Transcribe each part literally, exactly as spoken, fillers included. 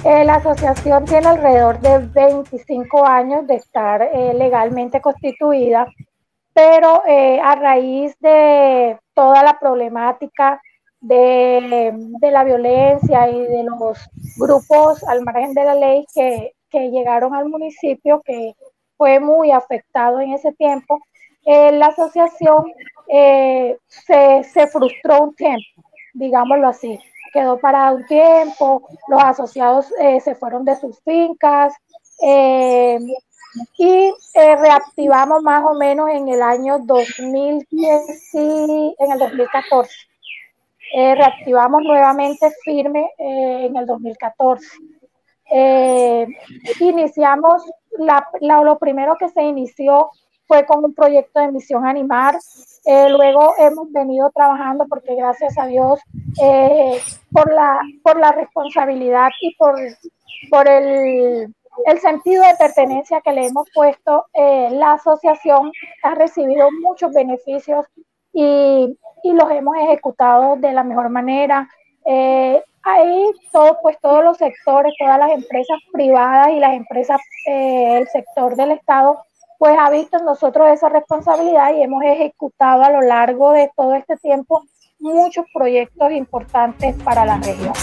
Eh, la asociación tiene alrededor de veinticinco años de estar eh, legalmente constituida, pero eh, a raíz de toda la problemática de, de, la violencia y de los grupos al margen de la ley que, que llegaron al municipio, que fue muy afectado en ese tiempo, eh, la asociación eh, se, se frustró un tiempo, digámoslo así, quedó parada un tiempo, los asociados eh, se fueron de sus fincas, eh, y eh, reactivamos más o menos en el año dos mil diez, en el dos mil catorce. Eh, reactivamos nuevamente firme eh, en el dos mil catorce. Eh, iniciamos, la, la, lo primero que se inició fue con un proyecto de Misión Animar. Eh, luego hemos venido trabajando porque gracias a Dios, eh, por, la, por la responsabilidad y por, por el, el sentido de pertenencia que le hemos puesto, eh, la asociación ha recibido muchos beneficios y, y los hemos ejecutado de la mejor manera. Eh, ahí todo, pues todos los sectores, todas las empresas privadas y las empresas, eh, el sector del Estado, pues ha visto en nosotros esa responsabilidad y hemos ejecutado a lo largo de todo este tiempo muchos proyectos importantes para la región.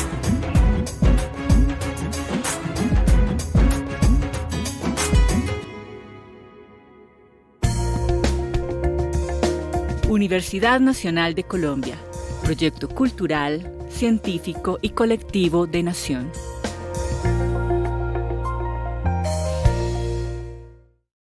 Universidad Nacional de Colombia, proyecto cultural, científico y colectivo de nación.